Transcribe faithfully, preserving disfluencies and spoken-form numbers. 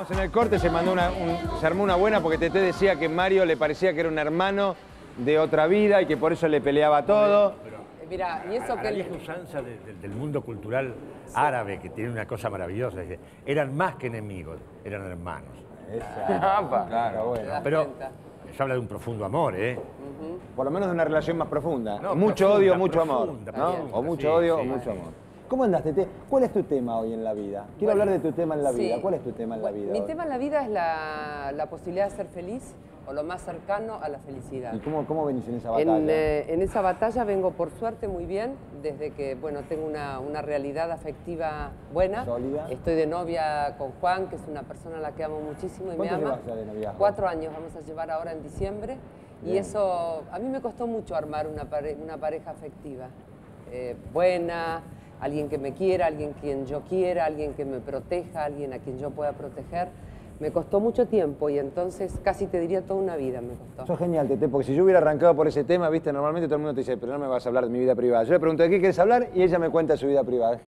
Estábamos en el corte, se mandó una, un- se armó una buena porque Teté decía que Mario le parecía que era un hermano de otra vida y que por eso le peleaba todo. Mira, y eso A que la él... vieja usanza de- de- del mundo cultural árabe, que tiene una cosa maravillosa, es que eran más que enemigos, eran hermanos. Esa. Claro, bueno. Pero se habla de un profundo amor, ¿eh? Por lo menos de una relación más profunda. No, mucho profunda, odio, mucho profunda, amor. ¿no? profunda, O mucho sí, odio sí, o mucho sí. amor. ¿Cómo andás, Teté? ¿Cuál es tu tema hoy en la vida? Quiero Bueno, hablar de tu tema en la sí. vida. ¿Cuál es tu tema en la vida Mi hoy? tema en la vida es la, la posibilidad de ser feliz o lo más cercano a la felicidad. ¿Y cómo, cómo venís en esa batalla? En, eh, en esa batalla vengo por suerte muy bien, desde que bueno, tengo una, una realidad afectiva buena. ¿Sólida? Estoy de novia con Juan, que es una persona a la que amo muchísimo y me ¿Cuánto ama. llevas ya de noviazgo? Cuatro años vamos a llevar ahora en diciembre. Y Bien. eso, a mí me costó mucho armar una, pare- una pareja afectiva. Eh, buena, alguien que me quiera, alguien quien yo quiera, alguien que me proteja, alguien a quien yo pueda proteger. Me costó mucho tiempo y entonces casi te diría toda una vida me costó. Sos genial, Teté, porque si yo hubiera arrancado por ese tema, viste, normalmente todo el mundo te dice, pero no me vas a hablar de mi vida privada. Yo le pregunto, ¿de qué quieres hablar? Y ella me cuenta su vida privada.